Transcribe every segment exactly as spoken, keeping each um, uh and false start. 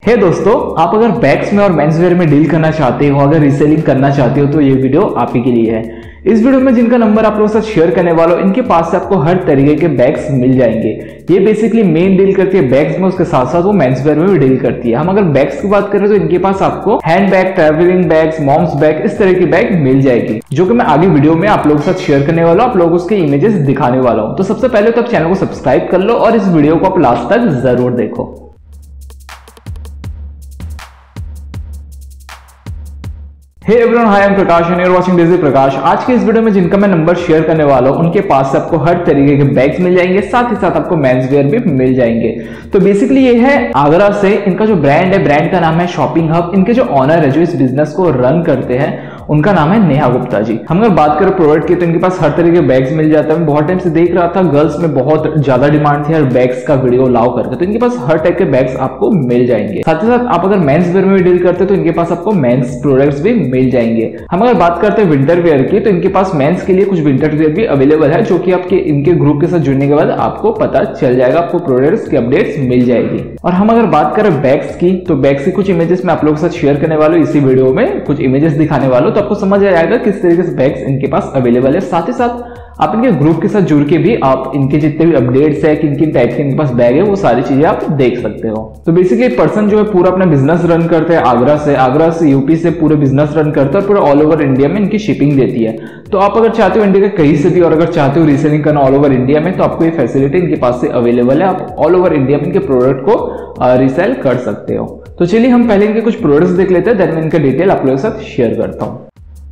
हे hey दोस्तों, आप अगर बैग्स में और मेंसवेयर में डील करना चाहते हो, अगर रीसेलिंग करना चाहते हो तो ये वीडियो आप ही के लिए है। इस वीडियो में जिनका नंबर आप लोगों के साथ शेयर करने वाला हूं, इनके पास से आपको हर तरीके के बैग्स मिल जाएंगे। ये बेसिकली मेन डील करती है बैग्स में, उसके साथ साथ वो मेंसवेयर में भी डील करती है। हम अगर बैग्स की बात करें तो इनके पास आपको handbag, travelling bags, moms bag, इस तरह की बैग मिल जाएगी, जो कि मैं आगे वीडियो में आप लोगों के साथ शेयर करने वाला हूं, आप लोगों को उसके इमेजेस दिखाने वाला हूं। तो सबसे पहले तो आप चैनल को सब्सक्राइब कर लो और इस वीडियो को आप लास्ट तक जरूर देखो। Hey everyone, hi I am Prakash and you are watching digi Prakash. आज के इस वीडियो में जिनका मैं नंबर शेयर करने वाला हूं, उनके पास से आपको हर तरीके के बैग्स मिल जाएंगे, साथ ही साथ आपको मेंसवेयर भी मिल जाएंगे। तो बेसिकली ये है आगरा से, इनका जो ब्रांड है, ब्रांड का नाम है शॉपिंग हब। इनके जो ऑनर है, जो इस बिजनेस को रन करते हैं, उनका नाम है नेहा गुप्ता जी। हम अगर बात करें प्रोडक्ट की तो इनके पास हर तरह के बैग्स मिल जाते हैं। मैं बहुत टाइम से देख रहा था, गर्ल्स में बहुत ज्यादा डिमांड थी हर बैग्स का वीडियो लाओ करके, तो इनके पास हर टाइप के बैग्स आपको मिल जाएंगे। साथ ही साथ आप अगर मेंस वेयर में भी डील करते हैं तो इनके पास आपको मेंस प्रोडक्ट्स भी मिल जाएंगे। हम अगर बात करते हैं विंटर वेयर की तो इनके पास मेंस के लिए कुछ विंटर वेयर भी अवेलेबल है, जो कि आपके इनके ग्रुप के साथ जुड़ने के बाद आपको पता चल जाएगा, आपको प्रोडक्ट्स की अपडेट्स मिल जाएगी। और हम अगर बात करें बैग्स की तो बैग्स की कुछ इमेजेस मैं आप लोगों के साथ शेयर करने वाला हूं, इसी वीडियो में कुछ इमेजेस दिखाने वाला हूं, तो आपको समझ आ जाएगा किस तरीके से बैग्स इनके पास अवेलेबल है। साथ ही साथ आप इनके ग्रुप के साथ जुड़ के भी आप इनके जितने भी अपडेट्स है, किन किन टाइप के इनके पास बैग है, वो सारी चीजें आप देख सकते हो। तो बेसिकली एक पर्सन जो है पूरा अपना बिजनेस रन करते हैं आगरा से, आगरा से यूपी से पूरे बिजनेस रन करते हैं और पूरा ऑल ओवर इंडिया में इनकी शिपिंग देती है। तो आप अगर चाहते हो इंडिया के कहीं से भी, और अगर चाहते हो रीसेलिंग करना ऑल ओवर इंडिया में, तो आपको ये फैसिलिटी इनके पास से अवेलेबल है। आप ऑल ओवर इंडिया में इनके प्रोडक्ट को रीसेल कर सकते हो। तो चलिए हम पहले इनके कुछ प्रोडक्ट्स देख लेते हैं, देन मैं इनका डिटेल आप लोगों के साथ शेयर करता हूँ।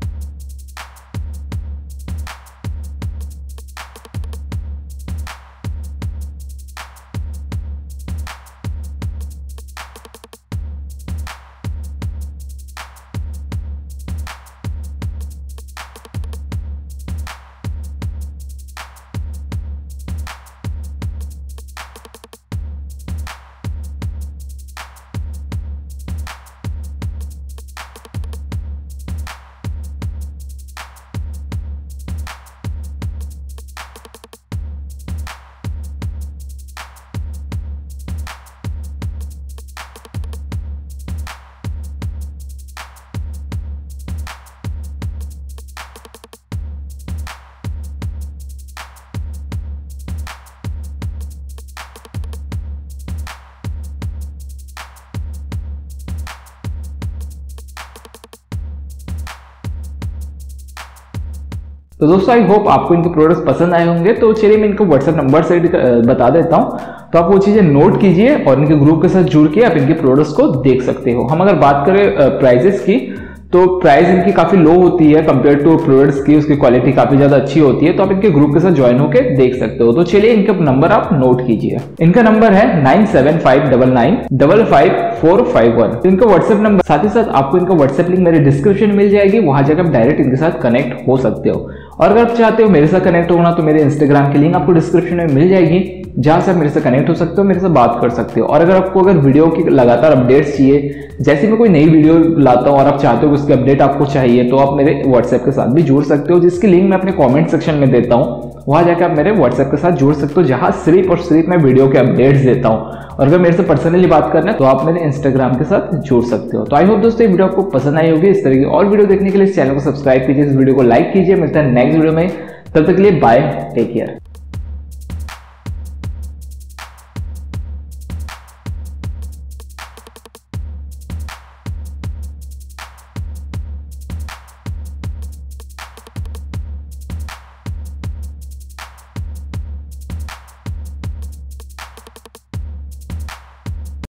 तो दोस्तों आई होप आपको इनके प्रोडक्ट्स पसंद आए होंगे। तो चलिए मैं इनको व्हाट्सएप नंबर से बता देता हूं, तो आप वो चीजें नोट कीजिए और इनके ग्रुप के साथ जुड़ के आप इनके प्रोडक्ट्स को देख सकते हो। हम अगर बात करें प्राइजेस की तो प्राइस इनकी काफी लो होती है कंपेयर टू प्रोडक्ट्स की, उसकी क्वालिटी काफी ज्यादा अच्छी होती है। तो आप इनके ग्रुप के साथ ज्वाइन होकर देख सकते हो। तो चलिए इनका नंबर आप नोट कीजिए। इनका नंबर है nine seven five double nine double five four five one. इनका व्हाट्सएप नंबर, साथ ही साथ आपको इनका व्हाट्सएप लिंक मेरे डिस्क्रिप्शन में मिल जाएगी, वहां जाकर आप डायरेक्ट इनके साथ कनेक्ट हो सकते हो। और अगर आप चाहते हो मेरे साथ कनेक्ट होना तो मेरे इंस्टाग्राम की लिंक आपको डिस्क्रिप्शन में मिल जाएगी, जहां से आप मेरे से कनेक्ट हो सकते हो, मेरे से बात कर सकते हो। और अगर आपको अगर वीडियो की लगातार अपडेट्स चाहिए, जैसे मैं कोई नई वीडियो लाता हूं और आप चाहते हो कि उसकी अपडेट आपको चाहिए, तो आप मेरे व्हाट्सएप के साथ भी जुड़ सकते हो, जिसकी लिंक मैं अपने कमेंट सेक्शन में देता हूं। वहां जाकर आप मेरे व्हाट्सएप के साथ जुड़ सकते हो, जहां सिर्फ और सिर्फ मैं वीडियो के अपडेट्स देता हूं। और अगर मेरे से पर्सनली बात करना है तो आप मेरे इंस्टाग्राम के साथ जुड़ सकते हो। तो आई होप दोस्तों ये वीडियो आपको पसंद आई होगी। इस तरह की और वीडियो देखने के लिए इस चैनल को सब्सक्राइब कीजिए, इस वीडियो को लाइक कीजिए। मिलता है नेक्स्ट वीडियो में, तब तक के लिए बाय, टेक केयर।